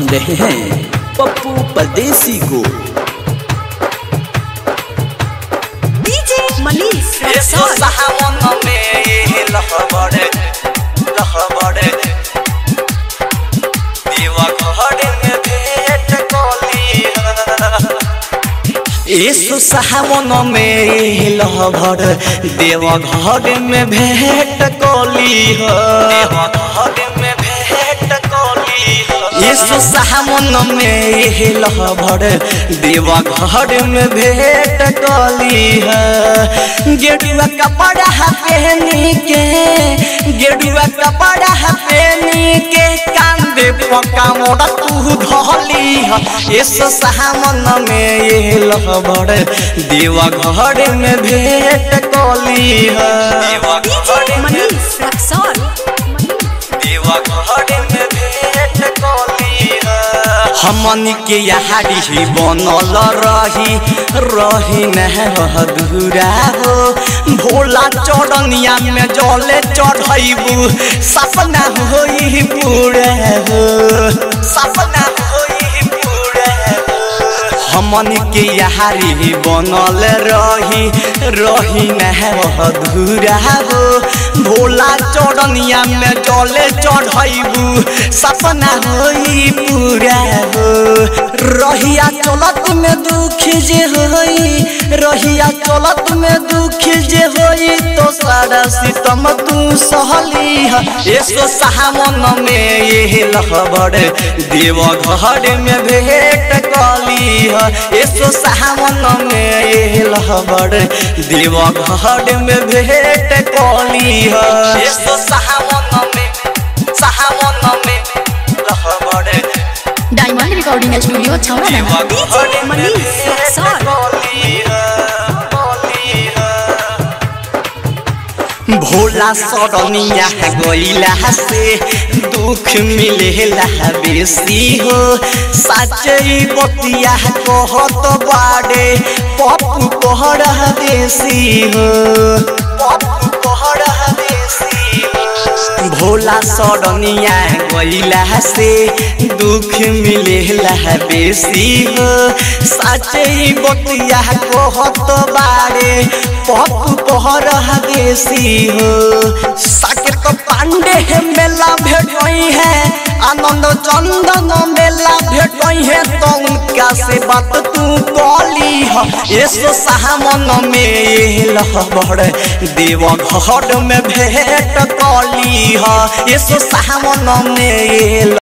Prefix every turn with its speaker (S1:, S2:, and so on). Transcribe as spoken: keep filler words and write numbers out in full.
S1: रहे हैं पप्पू परदेसी को।
S2: डीजे मनीष
S3: यीशु सावन में लहबर देव घर में भेंट कोली हो। यीशु सावन में लहबर देव घर में भेंट कोली हो। गेरुआ कपड़ा पहनी के गेरुआ कपड़ा पहनी के कांदे पका मोड़ा तू धोली हो। यीशु सावन में ये लहबर देवा घर में भेंट कोली है। देवा घर में भेंट कोली है। हमन के यहाड़ी बनल रही रही नहरा हो। भोला चौड़निया में जले चढ़बू सपना होई पूरा हो। सपना हमन के यारी बनल रही रही नहरा हो। भोला चौड़निया में जले चढ़बू सपना होई पूरा हो। रहिया चलत में दुख जे होई रहिया चलत में दुख जे होई तो सारा सितम तू सहली है। यीशु सावन में ये लहबर देव घर में भेंट कोली है। यीशु सावन में ये लहबर देव घर में भेंट कोली है। यीशु सावन में सावन में लहबर
S2: डायमंड रिकॉर्डिंग स्टूडियो छौरा डीजे मनीष
S3: भोला सड़निया गईला से दुख मिलेला बेसी हो। सच्ची बतिया कहत बाड़े पप्पू पहरा देसी हो। पप्पू पहरा देसी हो। भोला सड़निया गईला से दुख मिलेला बेसी हो। सच्ची बतिया कहत बाड़े पप्पू पहरा देसी हो। साकेत पांडे मेला भेटई है आनंद चंदन मेला भेटई है तो उनका से बात तू कली है। यीशु सावन में लहबर देव घर में भेंट कोली है। यीशु सावन में